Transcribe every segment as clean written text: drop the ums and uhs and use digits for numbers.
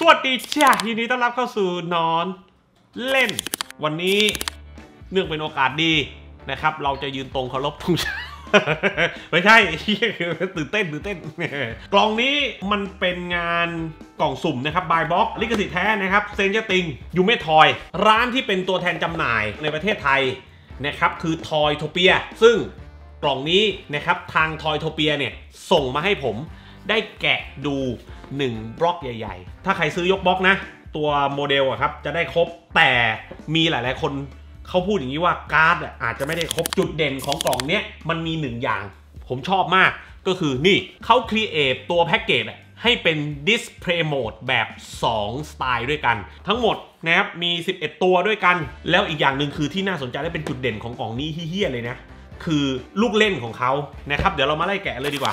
วัสดีจ้ายินดีต้อนรับเข้าสู่นอนเล่นวันนี้เนื่องเป็นโอกาสดีนะครับเราจะยืนตรงเคารพธงชาติไม่ใช่ตื่นเต้นกล่องนี้มันเป็นงานกล่องสุ่มนะครับบายบ็อกลิขสิทธิ์แท้นะครับเซนเจอร์ติงยูเมทอยร้านที่เป็นตัวแทนจำหน่ายในประเทศไทยนะครับคือทอยโทเปียซึ่งกล่องนี้นะครับทางทอยโทเปียเนี่ยส่งมาให้ผมได้แกะดู1บล็อกใหญ่ๆถ้าใครซื้อยกบล็อกนะตัวโมเดลอะครับจะได้ครบแต่มีหลายๆคนเขาพูดอย่างนี้ว่าการ์ดอาจจะไม่ได้ครบจุดเด่นของกล่องเนี้ยมันมี1อย่างผมชอบมากก็คือนี่เขาครีเอทตัวแพ็กเกจให้เป็นดิสเพลย์โหมดแบบ2สไตล์ด้วยกันทั้งหมดนะครับมี11ตัวด้วยกันแล้วอีกอย่างหนึ่งคือที่น่าสนใจและเป็นจุดเด่นของกล่องนี้เฮี้ยเลยนะคือลูกเล่นของเขานะครับเดี๋ยวเรามาไล่แกะเลยดีกว่า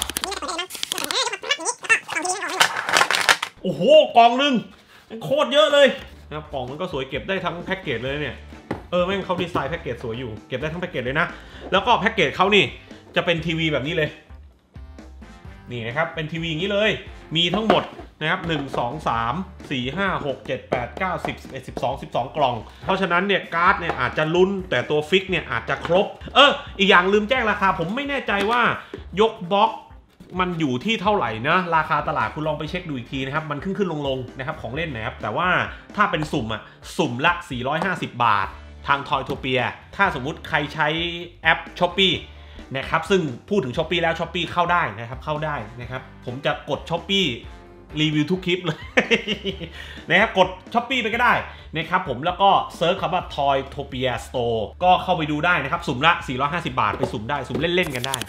โอ้โหกล่องนึงโคตรเยอะเลยนะครับกล่องมันก็สวยเก็บได้ทั้งแพ็กเกจเลยเนี่ยแม่งเขาดีไซน์แพ็กเกจสวยอยู่เก็บได้ทั้งแพ็กเกจเลยนะแล้วก็แพ็กเกจเขานี่จะเป็นทีวีแบบนี้เลยนี่นะครับเป็นทีวีอย่างนี้เลยมีทั้งหมดนะครับ1 2 3 4 5 6 7 8 9 10 11 12 กล่องเพราะฉะนั้นเนี่ยการ์ดเนี่ยอาจจะลุ้นแต่ตัวฟิกเนี่ยอาจจะครบอีกอย่างลืมแจ้งราคาผมไม่แน่ใจว่ายกบล็อกมันอยู่ที่เท่าไหร่นะราคาตลาดคุณลองไปเช็คดูอีกทีนะครับมันขึ้นลงนะครับของเล่นนะครับแต่ว่าถ้าเป็นสุ่มละ450 บาททาง Toytopia ถ้าสมมุติใครใช้แอป Shopee นะครับซึ่งพูดถึง Shopee แล้ว Shopee เข้าได้นะครับผมจะกด Shopee รีวิวทุกคลิปเลยนะครับกด Shopee ไปก็ได้นะครับผมแล้วก็เซิร์ชคำว่า Toytopia Store ก็เข้าไปดูได้นะครับสุ่มละ450 บาทไปสุ่มได้สุ่มเล่นๆกันได้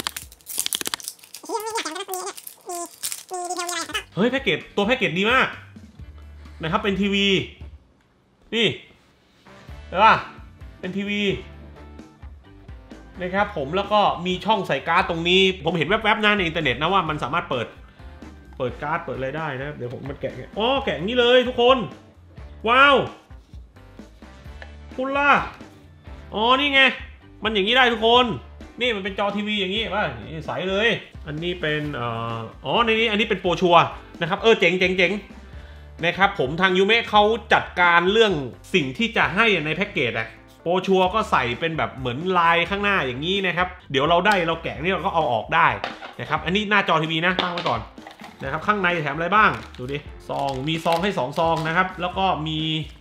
เฮ้ยแพ็กเกจตัวแพ็กเกจดีมากนะครับเป็นทีวีนี่เห็นป่ะเป็นทีวีนะครับผมแล้วก็มีช่องใส่การ์ดตรงนี้ผมเห็นแวบๆนะในอินเทอร์เน็ตนะว่ามันสามารถเปิดการ์ดเปิดอะไรได้นะเดี๋ยวผมมันแกะแกะอย่างนี้เลยทุกคนว้าวคุณล่ะนี่ไงมันอย่างนี้ได้ทุกคนนี่มันเป็นจอทีวีอย่างนี้ป่ะใสเลยอันนี้เป็นในนี้อันนี้เป็นโปรชัวนะครับเจ๋งนะครับผมทางยูเมะเขาจัดการเรื่องสิ่งที่จะให้ในแพ็กเกจโปรชัวก็ใส่เป็นแบบเหมือนลายข้างหน้าอย่างนี้นะครับเดี๋ยวเราแกะนี่เราก็เอาออกได้นะครับอันนี้หน้าจอทีวีนะตั้งไว้ก่อนนะครับข้างในแถมอะไรบ้างดูดิซองมีซองให้2 ซองนะครับแล้วก็มี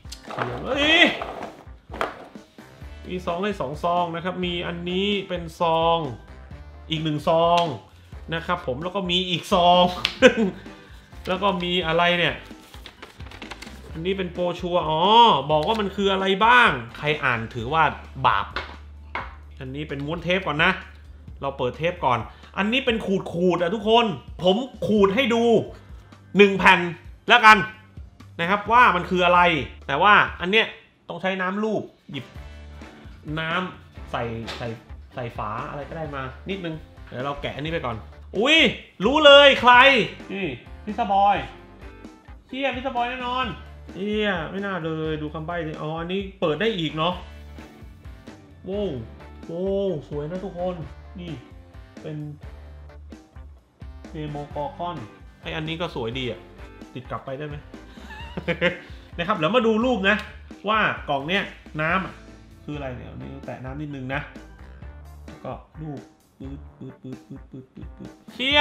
ซองให้2 ซองนะครับมีอันนี้เป็นซองอีก1 ซองนะครับผมแล้วก็มีอีกซองแล้วก็มีอะไรเนี่ยอันนี้เป็นโปรชัวบอกว่ามันคืออะไรบ้างใครอ่านถือว่าบาปอันนี้เป็นม้วนเทปก่อนนะเราเปิดเทปก่อนอันนี้เป็นขูดทุกคนผมขูดให้ดู1 แผ่นแล้วกันนะครับว่ามันคืออะไรแต่ว่าอันเนี้ยต้องใช้น้ำลูบหยิบน้ำใส่ฝาอะไรก็ได้มานิดนึงเดี๋ยวเราแกะอันนี้ไปก่อนอุ้ยรู้เลยใครนี่พิซซ่าบอยเชี่ยพิซซ่าบอยแน่นอนไม่น่าเลยดูคำใบ้สิอันนี้เปิดได้อีกเนาะโว้สวยนะทุกคนนี่เป็นเดโมกอร์คอนอันนี้ก็สวยดีติดกลับไปได้ไหม นะครับเดี๋ยวมาดูรูปนะว่ากล่องเนี้ยน้ำคืออะไรเนี่ยนี่แตะน้ำนิดนึงนะก็รูปปืดเชี่ย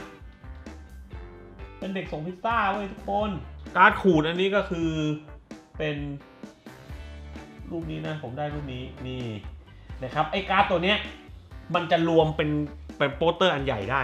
เป็นเด็กส่งพิซซ่าเว้ยทุกคนการ์ดขูดอันนี้ก็คือเป็นรูปนี้นะผมได้รูปนี้นี่นะครับไอ้การ์ดตัวเนี้ยมันจะรวมเป็นโปสเตอร์อันใหญ่ได้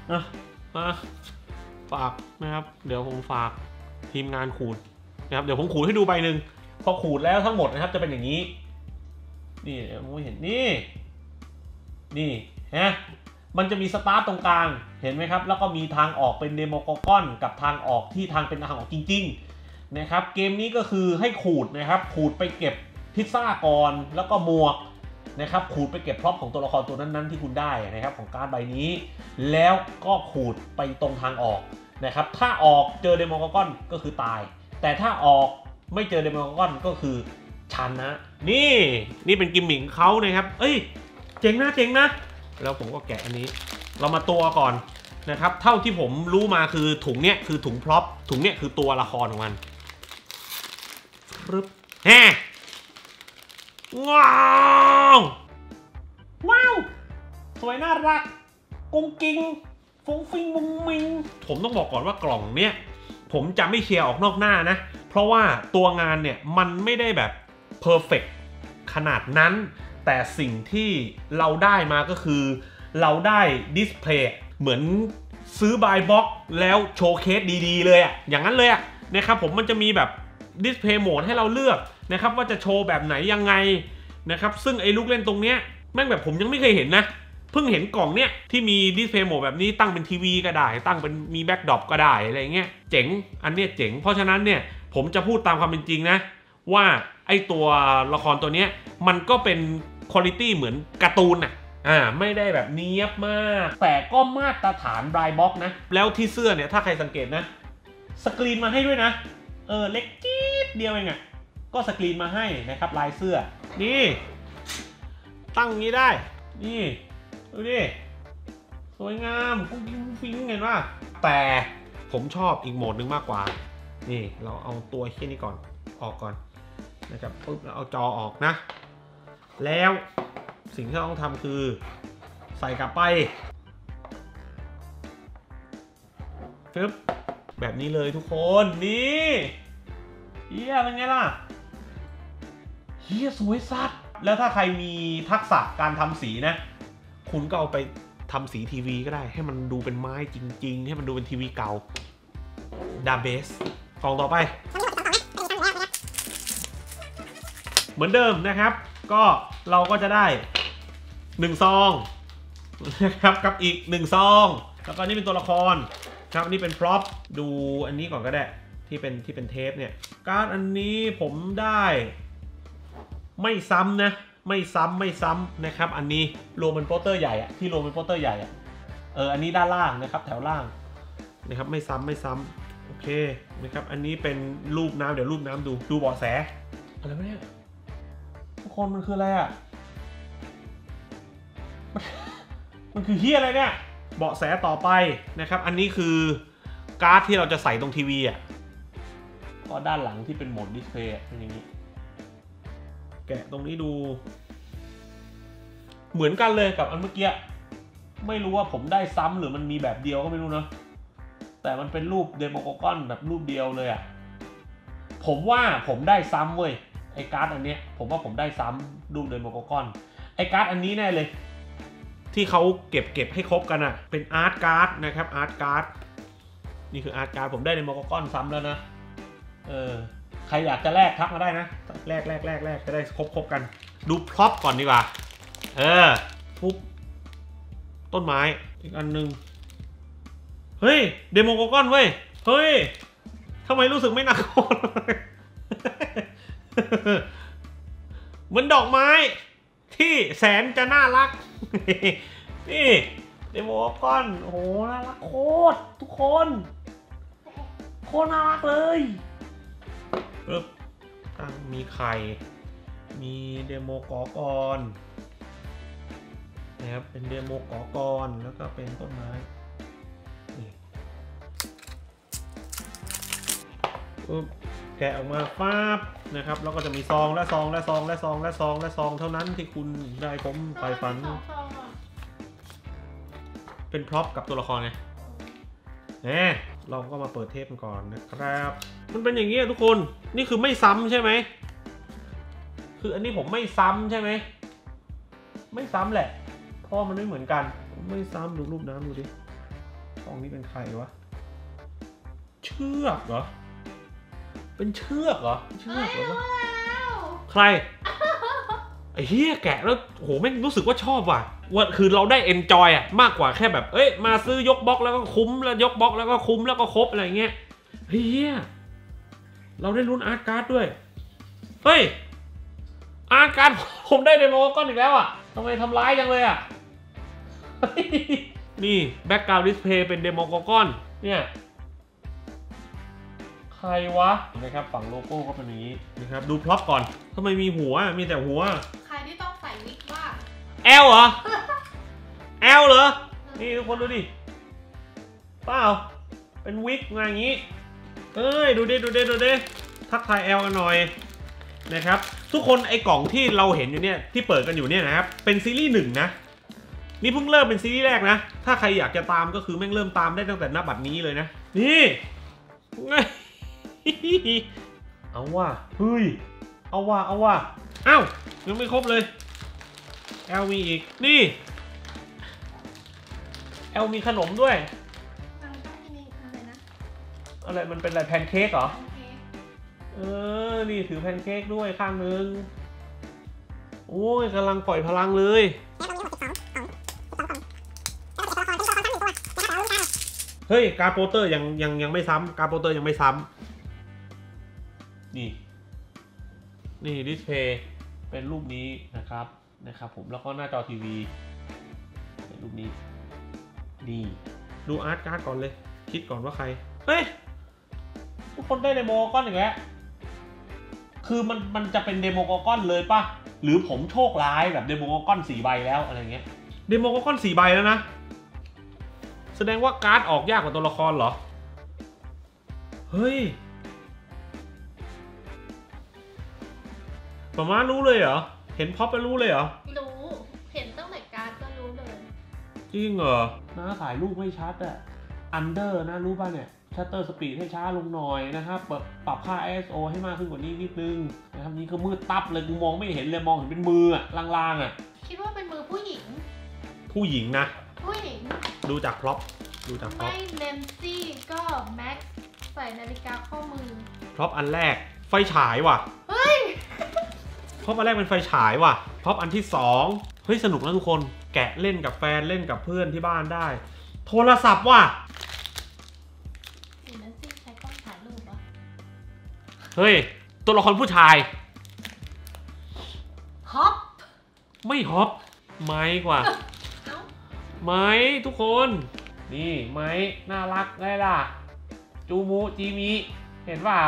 ฝากนะครับเดี๋ยวผมฝากทีมงานขูดนะครับเดี๋ยวผมขูดให้ดูใบหนึ่งพอขูดแล้วทั้งหมดนะครับจะเป็นอย่างนี้นี่ผมเห็นนี่ฮะมันจะมีสตาร์ทตรงกลางเห็นไหมครับแล้วก็มีทางออกเป็นเดโมกอร์คอนกับทางออกที่ทางเป็นทางออกจริงๆนะครับเกมนี้ก็คือให้ขูดนะครับขูดไปเก็บพิซซ่าก่อนแล้วก็หมวกนะครับขูดไปเก็บพร็อพของตัวละครตัวนั้นๆที่คุณได้นะครับของการ์ดใบนี้แล้วก็ขูดไปตรงทางออกนะครับถ้าออกเจอเดโมกอร์คอนก็คือตายแต่ถ้าออกไม่เจอเดโมกอร์คอนก็คือชนะนี่เป็นกิมมิคเขานะครับเจ๋งนะแล้วผมก็แกะอันนี้เรามาตัวก่อน นะครับเท่าที่ผมรู้มาคือถุงเนี้ยคือถุงพร็อพถุงเนี้ยคือตัวละครของมันรึบแฮ่ว้าวว้าวสวยน่ารักกุ้งกิ้งฟุ้งฟิงมุงมิงผมต้องบอกก่อนว่ากล่องเนี้ยผมจะไม่เชียร์ออกนอกหน้านะเพราะว่าตัวงานเนี่ยมันไม่ได้แบบเพอร์เฟกต์ขนาดนั้นแต่สิ่งที่เราได้มาก็คือเราได้ดิสเพลย์เหมือนซื้อบายบ็อกแล้วโชว์เคสดีๆเลยอะอย่างนั้นเลยอะนะครับผมมันจะมีแบบดิสเพลย์โหมดให้เราเลือกนะครับว่าจะโชว์แบบไหนยังไงนะครับซึ่งไอ้ลูกเล่นตรงเนี้ยแม่งแบบผมยังไม่เคยเห็นนะเพิ่งเห็นกล่องเนี้ยที่มีดิสเพลย์โหมดแบบนี้ตั้งเป็นทีวีก็ได้ตั้งเป็นมีแบ็กดรอปก็ได้อะไรเงี้ยเจ๋งอันเนี้ยเจ๋งเพราะฉะนั้นเนี่ยผมจะพูดตามความเป็นจริงนะว่าไอ้ตัวละครตัวเนี้ยมันก็เป็นคุณภาพเหมือนการ์ตูนอะไม่ได้แบบเนี้ยบมากแต่ก็มาตรฐานบรายบ็อกนะแล้วที่เสื้อเนี่ยถ้าใครสังเกตนะสกรีนมาให้ด้วยนะเล็กจี๊ดเดียวเองอะก็สกรีนมาให้นะครับลายเสื้อนี่ตั้งงี้ได้นี่ดูดิสวยงามกุ้งกิ้งฟิงเห็นป่ะแต่ผมชอบอีกโหมดหนึ่งมากกว่านี่เราเอาตัวเชี่ยนี้ก่อนออกก่อนนะครับปุ๊บแล้วเอาจอออกนะแล้วสิ่งที่เราต้องทำคือใส่กลับไปปึ๊บแบบนี้เลยทุกคนนี่เฮียเป็นไงล่ะเฮียสวยสัสแล้วถ้าใครมีทักษะการทำสีนะคุณก็เอาไปทำสีทีวีก็ได้ให้มันดูเป็นไม้จริงๆให้มันดูเป็นทีวีเก่าดาเบสกล่องต่อไปเหมือนเดิมนะครับก็เราก็จะได้1ซองนะครับกับอีก1ซองแล้วก็นี่เป็นตัวละครครับนี่เป็นพร็อพดูอันนี้ก่อนก็ได้ที่เป็นเทปเนี่ยการ์ดอันนี้ผมได้ไม่ซ้ำนะไม่ซ้ำนะครับอันนี้รวมเป็นโปสเตอร์ใหญ่อะที่รวมเป็นโปสเตอร์ใหญ่อะอันนี้ด้านล่างนะครับแถวล่างนะครับไม่ซ้ำโอเคนะครับอันนี้เป็นรูปน้ำเดี๋ยวรูปน้ำดูเบาะแสอะไรวะเนี่ยทุกคนมันคืออะไรอะมันคือเฮียอะไรเนี่ยเบาะแสต่อไปนะครับอันนี้คือการ์ดที่เราจะใส่ตรงทีวีอ่ะก็ด้านหลังที่เป็นโหมดดิสเพลย์เป็นอย่างนี้แกะตรงนี้ดูเหมือนกันเลยกับอันเมื่อกี้ไม่รู้ว่าผมได้ซ้ำหรือมันมีแบบเดียวก็ไม่รู้นะแต่มันเป็นรูปเดโมโกกอนแบบรูปเดียวเลยอ่ะผมว่าผมได้ซ้ำเว้ยไอ้การ์ดอันเนี้ยผมว่าผมได้ซ้ำรูปเดโมโกกอนไอ้การ์ดอันนี้แน่เลยที่เขาเก็บให้ครบกันอะเป็นอาร์ตการ์ดนะครับอาร์ตการ์ดนี่คืออาร์ตการ์ดผมได้ในโมโกกอนซ้ำแล้วนะใครอยากจะแลกทักมาได้นะแลกจะได้ครบกันดูพร็อพก่อนดีกว่าปุ๊บต้นไม้อีกอันนึงเฮ้ยเดโมโกกอนเว้ยเฮ้ยทำไมรู้สึกไม่น่าโกรธเหมือนดอกไม้ที่แสนจะน่ารักนี่เดโมก้อนโอ้โหน่ารักโคตรทุกคนโคตรน่ารักเลยปึ๊บมีไข่มีเดโมกอกรนะครับเป็นเดโมกอกรแล้วก็เป็นต้นไม้นี่ปึ๊บแกะออกมาฟ้าบนะครับแล้วก็จะมีซองและซองเท่านั้นที่คุณได้ผมไปฝันเป็นพร็อพกับตัวละครไงเราก็มาเปิดเทปกันก่อนนะครับมันเป็นอย่างนี้ทุกคนนี่คือไม่ซ้ำใช่ไหมคืออันนี้ผมไม่ซ้ำใช่ไหมไม่ซ้ำแหละเพราะมันไม่เหมือนกันไม่ซ้ำดูรูปน้ำดูดิกล่องนี้เป็นใครวะเชือกเหรอเป็นเชือกเหรอเชือกเหรอใครไอ้เหี้ยแกะแล้วโหแม่งรู้สึกว่าชอบว่ะว่าคือเราได้เอนจอยอะมากกว่าแค่แบบมาซื้อยกบล็อกแล้วก็คุ้มแล้วยกบล็อกแล้วก็คุ้มแล้วก็ครบอะไรเงี้ยเฮียเราได้ลุ้นอาร์ตการ์ดด้วยเฮ้ยอาร์ตการ์ดผมได้เดโมก้อนอีกแล้วอะทำไมทำร้ายจังเลยอะนี่แบ็กกราวด์ดิสเพย์เป็นเดโมก้อนเนี่ยใครวะนะครับฝั่งโลโก้ก็เป็นอย่างนี้นะครับดูพร็อพก่อนทำไมมีหัวมีแต่หัวใครที่ต้องใส่วิกบ้างแอลเหรอแอลเหรอนี่ทุกคนดูดิเปล่าเป็นวิกมาอย่างนี้ดูดิทักทายแอลกันหน่อยนะครับทุกคนไอ้กล่องที่เราเห็นอยู่เนี่ยที่เปิดกันอยู่เนี่ยนะครับเป็นซีรีส์1นะนี่เพิ่งเริ่มเป็นซีรีส์แรกนะถ้าใครอยากจะตามก็คือแม่งเริ่มตามได้ตั้งแต่ณบัดนี้เลยนะนี่เอาว่ะเฮ้ยเอาว่ะอ้าวยังไม่ครบเลยแอลมีอีกนี่แอลมีขนมด้วยอะไรมันเป็นอะไรแพนเค้กเหรอนี่ถือแพนเค้กด้วยข้างนึงโอ้ยกำลังปล่อยพลังเลยเฮ้ยการโปเตอร์ยังไม่ซ้ำการโปเตอร์ยังไม่ซ้ำนี่ดิสเพย์เป็นรูปนี้นะครับผมแล้วก็หน้าจอทีวีเป็นรูปนี้นี่ดูอาร์ตการ์ดก่อนเลยคิดก่อนว่าใครเฮ้ยทุกคนได้เดโมก้อนอีกแล้วคือมันจะเป็นเดโมก้อนเลยป่ะหรือผมโชคร้ายแบบเดโมก้อน4 ใบแล้วอะไรเงี้ยเดโมก้อน4 ใบแล้วนะแสดงว่าการ์ดออกยากกว่าตัวละครเหรอเฮ้ยประมาณรู้เลยเหรอเห็นพ็อปไปรู้เลยเหรอรู้เห็นตั้งแต่การ์ดก็รู้เลยจริงเหรอน้าถ่ายรูปไม่ชัดอะอันเดอร์นะรู้ป่ะเนี่ยชัตเตอร์สปีดให้ช้าลงหน่อยนะครับปรับค่า ISO ให้มากขึ้นกว่านี้นิดนึงนะครับนี่ก็มืดตับเลยกูมองไม่เห็นเลยมองเห็นเป็นมืออะลางๆอะคิดว่าเป็นมือผู้หญิงนะผู้หญิงดูจากพร็อพไม่เลนซี่ก็แม็กใส่นาฬิกาข้อมือพร็อพอันแรกไฟฉายว่ะเฮ้ยพร็อพอันแรกเป็นไฟฉายว่ะพร็อพอันที่2เฮ้ยสนุกนะทุกคนแกะเล่นกับแฟนเล่นกับเพื่อนที่บ้านได้โทรศัพท์ว่ะเฮ้ยตัวละครผู้ชายฮอปไม่ฮอปไม้กว่าไม้ทุกคนนี่ไม้น่ารักไงล่ะจูมูจีมิเห็นเปล่า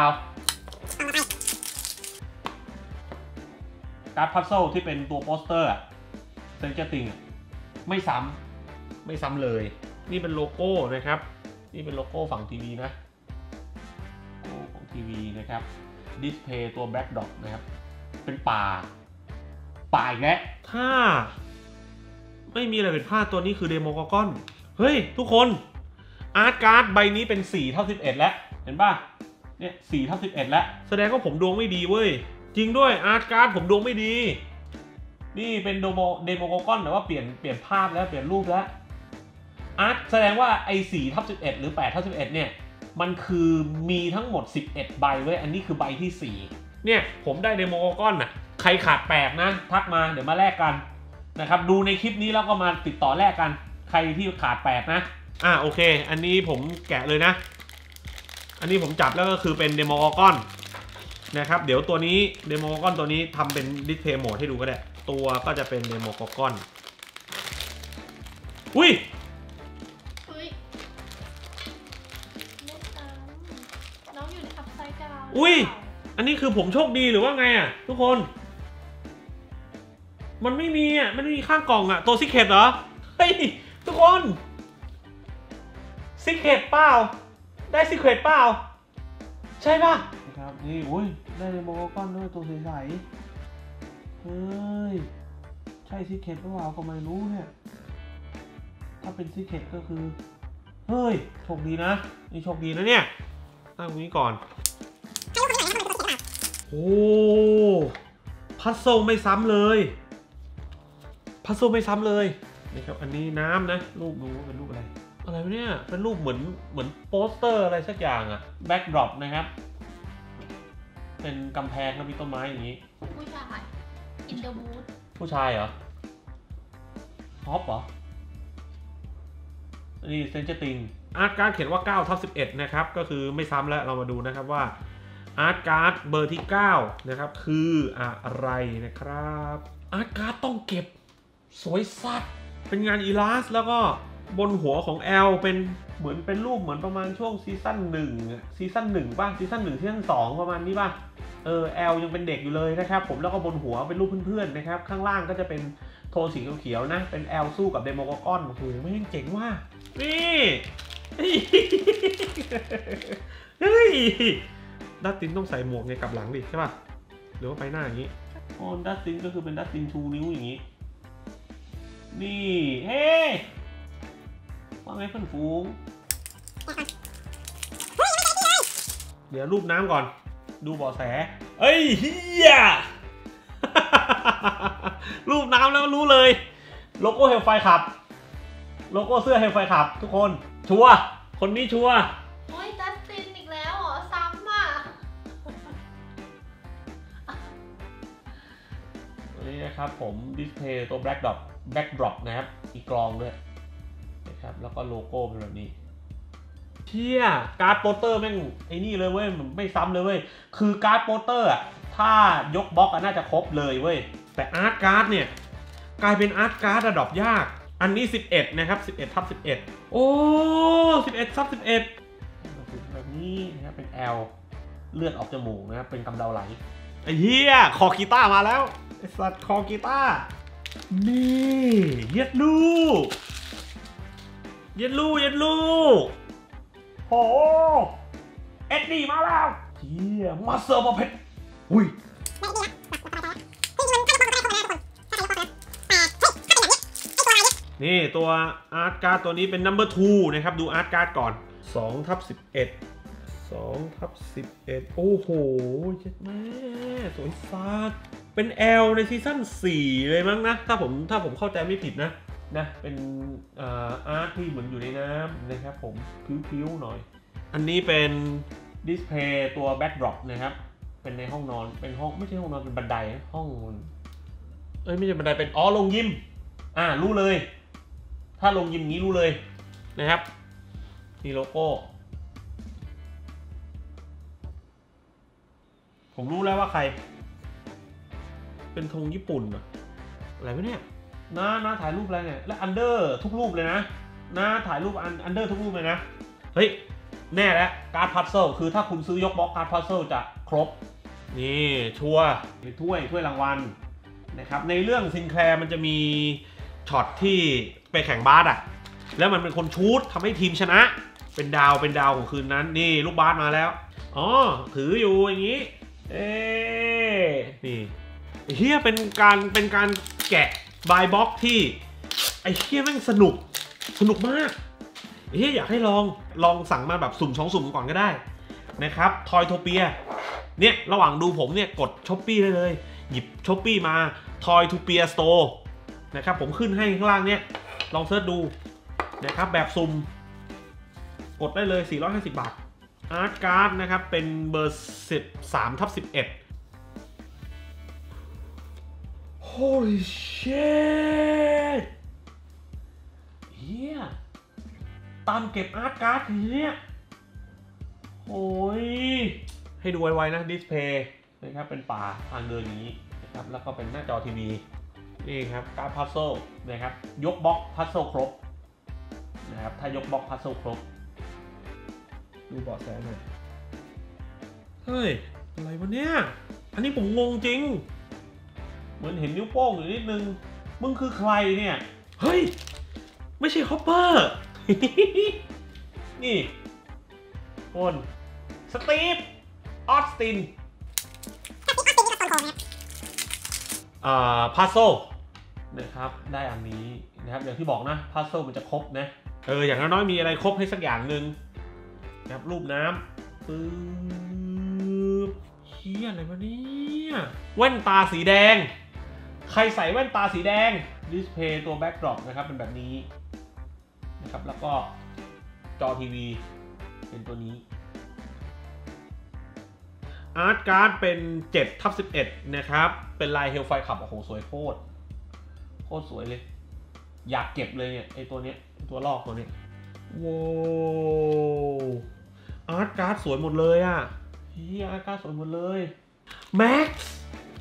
การ์ดพัซเซิลที่เป็นตัวโปสเตอร์เซนเจอร์ติงไม่ซ้ำเลยนี่เป็นโลโก้นะครับนี่เป็นโลโก้ฝั่งทีวีนะของทีวีนะครับดิสเพย์ตัวแบ็คดรอปนะครับเป็นป่าอีกแล้วถ้าไม่มีอะไรผิดพลาดตัวนี้คือเดโมก้อนเฮ้ยทุกคนอาร์ตการ์ดใบนี้เป็น4/11แล้วเห็นป่ะเนี่ย4/11แล้วแสดงว่าผมดวงไม่ดีเว้ยจริงด้วยอาร์ตการ์ดผมดวงไม่ดีนี่เป็นเดโมก้อนแต่ว่าเปลี่ยนภาพแล้วเปลี่ยนรูปแล้วอาร์ตแสดงว่าไอ้4/11หรือ8/11เนี่ยมันคือมีทั้งหมด11 ใบเว้ยอันนี้คือใบที่4เนี่ยผมได้เดโมก้อนน่ะใครขาด8นะทักมาเดี๋ยวมาแลกกันนะครับดูในคลิปนี้แล้วก็มาติดต่อแลกกันใครที่ขาด8นะโอเคอันนี้ผมแกะเลยนะอันนี้ผมจับแล้วก็คือเป็นเดโมก้อนนะครับเดี๋ยวตัวนี้เดโมก้อนตัวนี้ทำเป็นดิสเพย์โหมดให้ดูก็ได้ตัวก็จะเป็นเดโมก้อนอุ้ยน้องอยู่ในอัพไซด์ดาวน์อุ้ยอันนี้คือผมโชคดีหรือว่าไงทุกคนมันไม่มีมันไม่มีข้างกล่องตัวซิกเก็ตเหรอเฮ้ยทุกคนซิกเก็ตเปล่าได้ซิกเก็ตเปล่าใช่ป่ะครับนี่อุ้ยได้เดโมก้อนด้วยตัวใสๆเฮ้ยใช่ซิกเก็ตหรือเปล่าก็ไม่รู้เนี่ยถ้าเป็นซิกเก็ตก็คือเฮ้ยโชคดีนะนี่โชคดีนะเนี่ยตั้งตรงนี้ก่อนโอ้พัซโซไม่ซ้ำเลยนี่ครับอันนี้น้ำนะรูปดูว่าเป็นรูปอะไรเนี่ยเป็นรูปเหมือนโปสเตอร์อะไรสักอย่างแบ็คดรอปนะครับเป็นกำแพงแล้วมีต้นไม้อย่างนี้ผู้ชายอินเดอร์บูธผู้ชายเหรอฮอปเหรอนี่เซนเจอร์ติงอาร์ตการ์ดเขียนว่า9/11นะครับก็คือไม่ซ้ำแล้วเรามาดูนะครับว่าอาร์ตการ์ดเบอร์ที่9นะครับคืออะไรนะครับอาร์ตการ์ดต้องเก็บสวยสัตว์เป็นงานอีลาสแล้วก็บนหัวของแอลเป็นเหมือนเป็นรูปเหมือนประมาณช่วงซีซั่น1ป่ะซีซั่น1ซีซั่น2ประมาณนี้ป่ะแอลยังเป็นเด็กอยู่เลยนะครับผมแล้วก็บนหัวเป็นรูปเพื่อนๆนะครับข้างล่างก็จะเป็นโทนสีเขียวๆนะเป็นแอลสู้กับเดโมก้อนโอ้โหไม่เจ๋งว่ะนี่เฮ้ยดัตตินต้องใส่หมวกไงกลับหลังดิใช่ป่ะหรือว่าไปหน้าอย่างนี้โอ้ดัสตินก็คือเป็นดัสตินชูนิ้วอย่างนี้นี่เฮ้ว่าไงเพื่อนฝูงเดี๋ยวรูปน้ำก่อนดูเบาะแสเอ้ยเฮีย รูปน้ำแล้วรู้เลยโลโก้เฮลไฟขับโลโก้เสื้อเฮลไฟขับทุกคนชัวร์คนนี้ชัวร์โอ้ยจัสตินอีกแล้วเหรอซ้ำอ่ะนี่นะครับผมดิสเพย์ตัวแบ็กดรอปนะครับอีกกรองด้วยนะครับแล้วก็โลโก้เป็นแบบนี้เชี่ยการ์ดโปสเตอร์แม่งไอ้นี่เลยเว้ยไม่ซ้ำเลยเว้ยคือการ์ดโปสเตอร์อ่ะถ้ายกบล็อกน่าจะครบเลยเว้ยแต่อาร์ตการ์ดเนี่ยกลายเป็นอาร์ตการ์ดระดับยากอันนี้11นะครับ11/11โอ้11/11แบบนี้นะครับเป็น L เลือดออกจมูกนะครับเป็นกำเดาไหลไอ้เหี้ยคอกีตาร์มาแล้วไอ้สัตว์คอกีตาร์นี่เย็ดลูโอ้เอ็ดดี้มาแล้วเหี้ยมาเซอร์ประเภทอุ้ยนี่ตัวอาร์ตการ์ดตัวนี้เป็น number 2นะครับดูอาร์ตการ์ดก่อน2/11โอ้โหเจ็ดแม่สวยสัสเป็น L ในซีซั่น4เลยมั้งนะถ้าผมเข้าใจไม่ผิดนะเป็นอาร์ตที่เหมือนอยู่ในน้ำนะครับผมผิวๆหน่อยอันนี้เป็นดิสเพย์ตัวแบ็กดรอปนะครับเป็นในห้องนอนเป็นห้องไม่ใช่ห้องนอนเป็นบันไดห้องไม่ใช่บันไดเป็นลงยิมรู้เลยถ้าลงยิมนี้รู้เลยนะครับมีโลโก้ผมรู้แล้วว่าใครเป็นธงญี่ปุ่นอะไรวะเนี่ยน้าถ่ายรูปอะไรเนี่ยและอันเดอร์ทุกรูปเลยนะน้าถ่ายรูปอันเดอร์ทุกรูปเลยนะเฮ้ยแน่แล้วการ์ดพัซเซิลคือถ้าคุณซื้อยกบล็อกการ์ดพัซเซิลจะครบนี่ชัวร์ถ้วยรางวัลนะครับในเรื่องซินแคลร์มันจะมีช็อตที่ไปแข่งบาสแล้วมันเป็นคนชูตทำให้ทีมชนะเป็นดาวของคืนนั้นนี่ลูกบาสมาแล้วถืออยู่อย่างนี้นี่เฮียเป็นการแกะบายบ็อกที่ไอ้เฮียแม่งสนุกมากเฮียอยากให้ลองสั่งมาแบบสุ่ม2 สุ่มก่อนก็ได้นะครับทอยโทเปียเนี่ยระหว่างดูผมเนี่ยกดช้อปปี้ได้เลยหยิบช้อปปี้มาทอยโทเปียสโตร์นะครับผมขึ้นให้ข้างล่างเนี่ยลองเสิร์ชดูนะครับแบบสุ่มกดได้เลย450 บาทอาร์ตการ์ดนะครับเป็นเบอร์13/11 Holy shit เฮียตามเก็บอาร์ตการ์ดทีเนี้ยโอ้ยให้ดูไวๆนะดิสเพย์นะครับเป็นป่าทางเดินนี้นะครับแล้วก็เป็นหน้าจอทีวีนี่ครับการ์ดพัซเซิลนะครับยกบล็อกพัซเซิลครบนะครับถ้ายกบล็อกพัซเซิลครบดูเบาะแสหน่อยเฮ้ยอะไรวะเนี่ยอันนี้ผมงงจริงเหมือนเห็นนิ้วโป้งอยู่นิดนึงมึงคือใครเนี่ยเฮ้ยไม่ใช่ฮอปเปอร์ นี่คนสตีฟออสตินพัซโซนะครับได้อันนี้นะครับอย่างที่บอกนะพัซโซมันจะครบนะอย่างน้อยๆมีอะไรครบให้สักอย่างหนึ่งนะครับรูปน้ำปึ๊บเฮียอะไรวะเนี่ยแว่นตาสีแดงใครใส่แว่นตาสีแดงดิสเพย์ตัวแบ็กดรอปนะครับเป็นแบบนี้นะครับแล้วก็จอทีวีเป็นตัวนี้อาร์ตการ์ดเป็น7/11นะครับเป็นลายเฮลไฟขับโอ้โหสวยโคตรสวยเลยอยากเก็บเลยเนี่ยไอตัวเนี้ยตัวลอกตัวเนี้ยว้าวอาร์ตการ์ดสวยหมดเลยอาร์ตการ์ดสวยหมดเลยแม็กซ์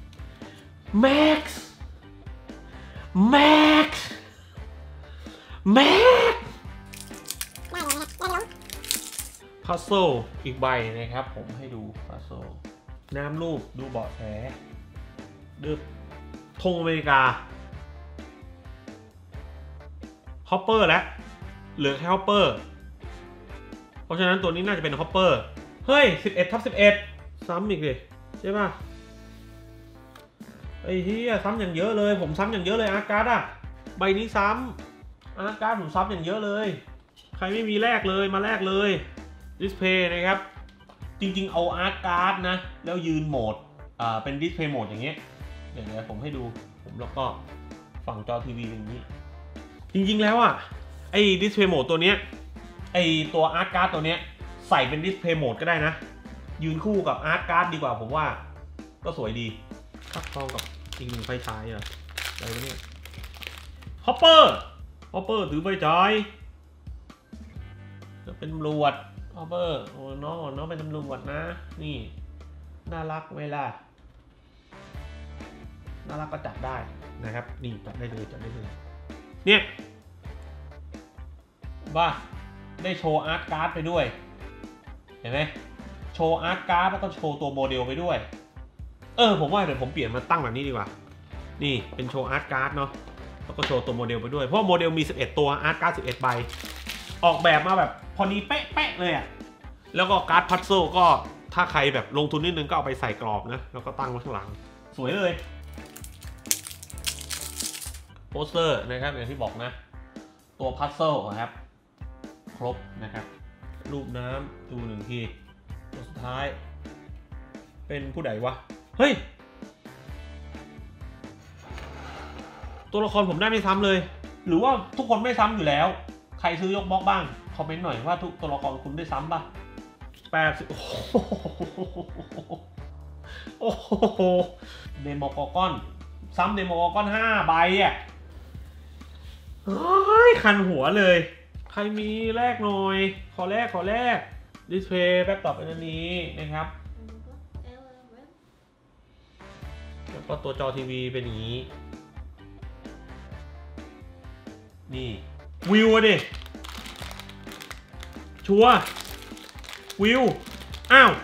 พัซโซอีกใบนะครับผมให้ดูพัซโซน้ำรูปดูเบาะแสดูธงอเมริกาฮอปเปอร์แล้วเหลือแค่ฮอปเปอร์เพราะฉะนั้นตัวนี้น่าจะเป็นฮอปเปอร์เฮ้ย11/11ซ้ำอีกเลยใช่ป่ะไอ้เหี้ยซ้ำอย่างเยอะเลยผมซ้ำอย่างเยอะเลยอาร์การ์ดอะใบนี้ซ้ำอาร์การ์ดผมซ้ำอย่างเยอะเลยใครไม่มีแลกเลยมาแลกเลยดิสเพย์นะครับจริงๆเอาอาร์การ์ดนะแล้วยืนโหมดเป็นดิสเพย์โหมดอย่างเงี้ยเดี๋ยวผมให้ดูผมแล้วก็ฝั่งจอทีวีอย่างนี้จริงๆแล้วอ่ะไอ้ดิสเพย์โหมดตัวเนี้ยไอ้ตัวอาร์การ์ดตัวเนี้ยใส่เป็นดิสเพย์โหมดก็ได้นะยืนคู่กับอาร์การ์ดดีกว่าผมว่าก็สวยดีครับพร้อมกับอีก1ไฟฉายเหรออะไรวะเนี่ยฮอปเปอร์ถือไฟฉายจะเป็นตำรวจฮอปเปอร์โอ้น้องเป็นตำรวจนะนี่น่ารักเวลาน่ารักก็จัดได้นะครับนี่จัดได้เลยเนี่ยว่าได้โชว์อาร์ตการ์ดไปด้วยเห็นไหมโชว์อาร์ตการ์ดแล้วก็โชว์ตัวโมเดลไปด้วยผมว่าเดี๋ยวผมเปลี่ยนมาตั้งแบบนี้ดีกว่านี่เป็นโชว์อาร์ตการ์ดเนาะแล้วก็โชว์ตัวโมเดลไปด้วยเพราะโมเดลมี11ตัวอาร์ตการ์ด11ใบออกแบบมาแบบพอดีเป๊ะเลยอ่ะแล้วก็การ์ดพัซเซิลก็ถ้าใครแบบลงทุนนิดนึงก็เอาไปใส่กรอบนะแล้วก็ตั้งไว้ข้างหลังสวยเลยโปสเตอร์นะครับอย่างที่บอกนะตัวพัซเซิลครับครบนะครับรูปน้ำดู1ทีตัวสุดท้ายเป็นผู้ใดวะเฮ้ยตัวละครผมได้ไม่ซ้ำเลยหรือว่าทุกคนไม่ซ้ำอยู่แล้วใครซื้อยกบล็อกบ้างคอมเมนต์หน่อยว่าทุกตัวละครคุณได้ซ้ำป่ะ80โอ้โหเดโมกอกอนซ้ำเดโมกอกอน5ใบอ่ะเฮ้ยคันหัวเลยใครมีแลกหน่อยขอแลกดิสเพย์แบ็คตอปเป็นอันนี้นะครับแล้วก็ตัวจอทีวีเป็นอย่างนี้นี่วิวดิชัววิวอ้าว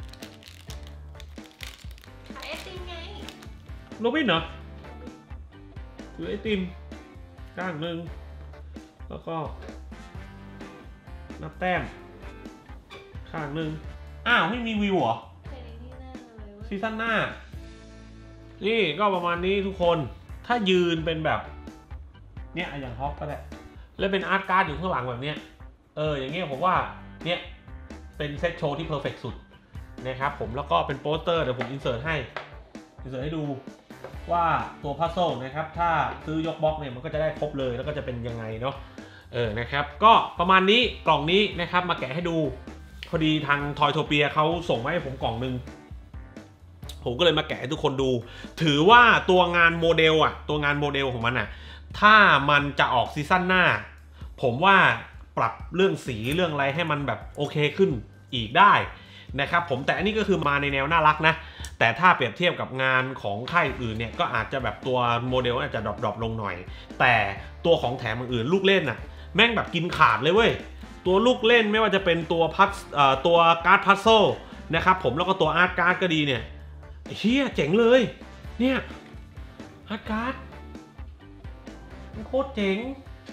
ขายไอติมไงโรบินเหรอถือไอติมก้างหนึ่งแล้วก็นับแต้มข้างหนึ่งอ้าวไม่มีวิวเหรอซีซั่นหน้านี่ก็ประมาณนี้ทุกคนถ้ายืนเป็นแบบเนี้ยอย่างฮอปก็ได้แล้วเป็นอาร์ตการ์ดอยู่ข้างหลังแบบเนี้ยอย่างเงี้ยผมว่าเนี้ยเป็นเซตโชว์ที่เพอร์เฟกต์สุดนะครับผมแล้วก็เป็นโปสเตอร์เดี๋ยวผมอินเสิร์ตให้ดูว่าตัวพัซเซิลนะครับถ้าซื้อยกบล็อกเนี่ยมันก็จะได้ครบเลยแล้วก็จะเป็นยังไงเนาะนะครับก็ประมาณนี้กล่องนี้นะครับมาแกะให้ดูพอดีทางทอยโทเปียเขาส่งมาให้ผมกล่องนึงผมก็เลยมาแกะให้ทุกคนดูถือว่าตัวงานโมเดลของมันถ้ามันจะออกซีซั่นหน้าผมว่าปรับเรื่องสีเรื่องอะไรให้มันแบบโอเคขึ้นอีกได้นะครับผมแต่อันนี้ก็คือมาในแนวน่ารักนะแต่ถ้าเปรียบเทียบกับงานของค่ายอื่นเนี่ยก็อาจจะแบบตัวโมเดลอาจจะดรอปลงหน่อยแต่ตัวของแถมอื่นลูกเล่นแม่งแบบกินขาดเลยเว้ยตัวลูกเล่นไม่ว่าจะเป็นตัวตัวการ์ดพัซเซิลนะครับผมแล้วก็ตัวอาร์ตการ์ดก็ดีเนี่ยเฮียเจ๋งเลยเนี่ยอาร์ตการ์ดมันโคตรเจ๋ง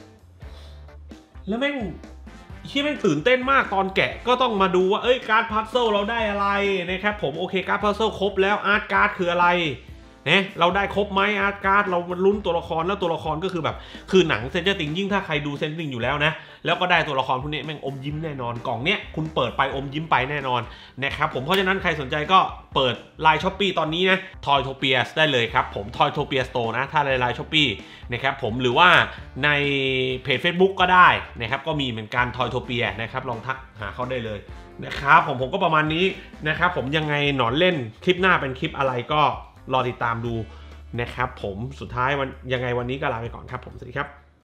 แล้วแม่งตื่นเต้นมากตอนแกะก็ต้องมาดูว่าการ์ดพัซเซิลเราได้อะไรนะครับผมโอเคการ์ดพัซเซิลครบแล้วอาร์ตการ์ดคืออะไรเนี่ยเราได้ครบไหมอาร์ตการ์ดเราลุ้นตัวละครแล้วตัวละครก็คือแบบคือหนังเซนเจอร์ติงยิ่งถ้าใครดูเซนเจอร์ติงอยู่แล้วนะแล้วก็ได้ตัวละครพวกนี้แม่งอมยิ้มแน่นอนกล่องเนี้ยคุณเปิดไปอมยิ้มไปแน่นอนนะครับผมเพราะฉะนั้นใครสนใจก็เปิดไลน์ช้อปปี้ตอนนี้นะทอยโทเปียสได้เลยครับผมทอยโทเปียสโตร์นะถ้าไลน์ช้อปปี้นะครับผมหรือว่าในเพจ Facebook ก็ได้นะครับก็มีเหมือนกันทอยโทเปียนะครับลองทักหาเขาได้เลยนะครับผมก็ประมาณนี้นะครับผมยังไงหนอนเล่นคลิปหน้าเป็นคลิปอะไรก็รอติดตามดูนะครับผมสุดท้ายยังไงวันนี้ก็ลาไปก่อนครับผมสวัสดีครับ